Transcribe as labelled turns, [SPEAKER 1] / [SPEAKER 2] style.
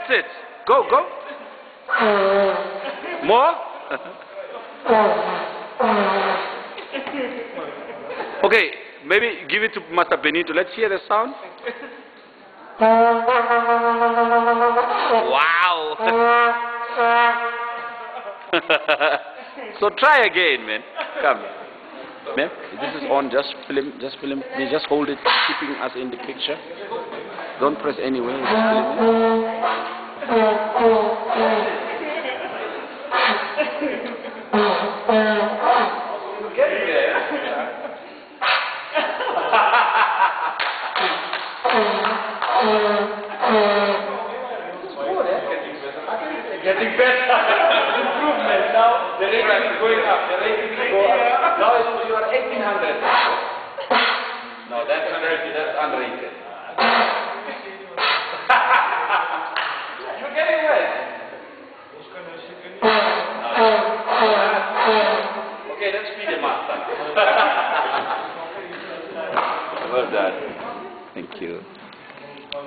[SPEAKER 1] it. Go, go. More? Okay, maybe give it to Master Benito. Let's hear the sound. Wow. So try again, man. Come. Man, this is on. Just film. Just film. You just hold it, keeping us in the picture. Don't press anywhere. Just film
[SPEAKER 2] Getting better. Improvement. Now the rating is going up. The rating is going up. Now you are 1800. No, that's unrated. That's unrated. You're getting wet. Okay, let's feed the master.
[SPEAKER 1] Well done. Thank you.